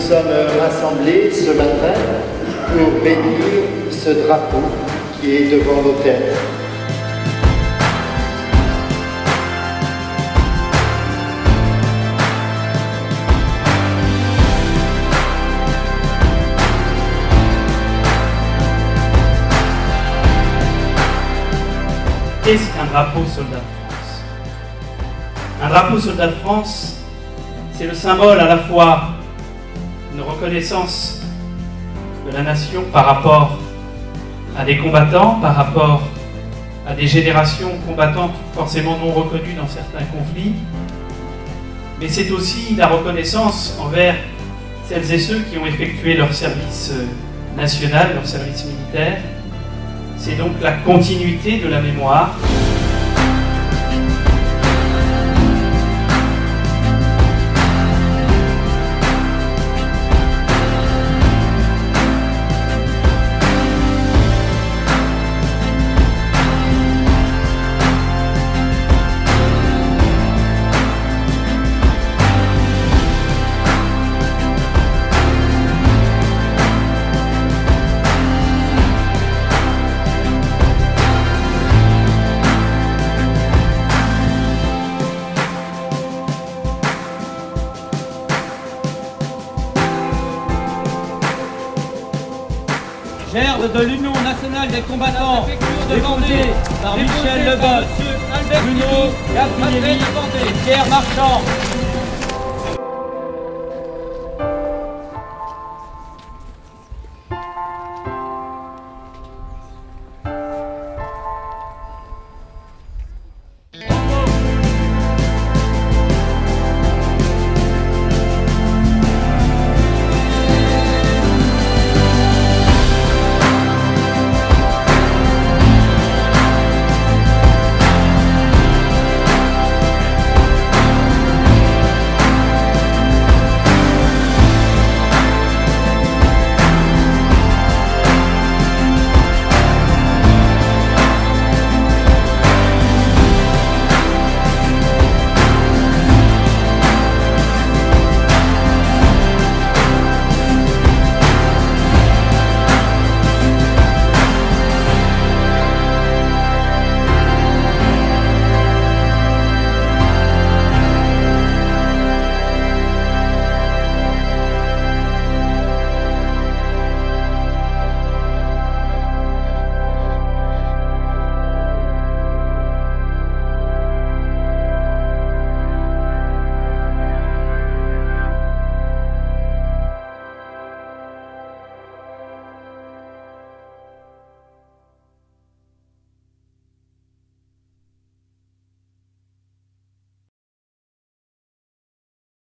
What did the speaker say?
sommes rassemblés ce matin pour bénir ce drapeau qui est devant nos têtes. Qu'est-ce qu'un drapeau soldat de France? Un drapeau soldat de France, c'est le symbole à la fois d'une reconnaissance de la nation par rapport à des combattants, par rapport à des générations combattantes forcément non reconnues dans certains conflits, mais c'est aussi la reconnaissance envers celles et ceux qui ont effectué leur service national, leur service militaire. C'est donc la continuité de la mémoire. Gerbe de l'Union nationale des combattants, déposé par Michel Lebotte, Bruno Gabrielli et Pierre Marchand.